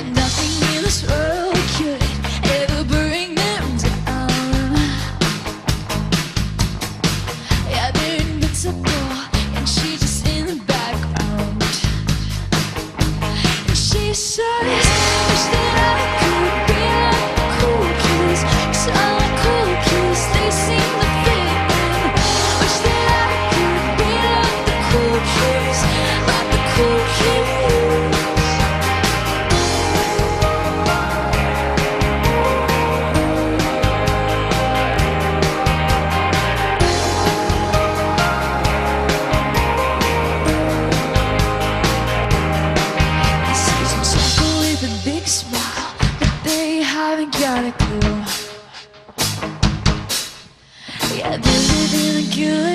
And nothing in this world could ever bring them down. Yeah, they're invincible, and she's just in the background. And she says, wish that I could be like the cool kids, 'cause all the cool kids, they seem to fit in. Wish that I could be like the cool kids, like the cool kids. He sees them circle with a big smile, but they haven't got a clue. Yeah, they're living a good